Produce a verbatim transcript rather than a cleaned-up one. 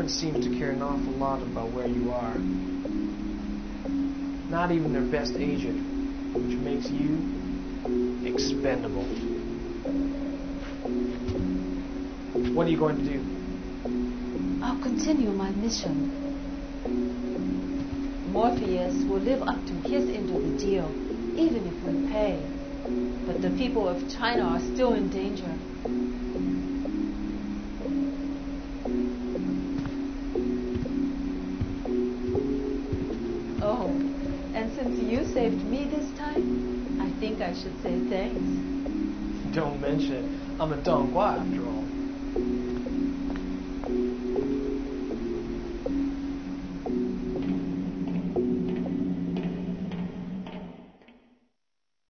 government seems to care an awful lot about where you are. Not even their best agent, which makes you expendable. What are you going to do? I'll continue my mission. Morpheus will live up to his end of the deal, even if we pay. But the people of China are still in danger. Oh, and since you saved me this time, I think I should say thanks. Don't mention it. I'm a Donghua after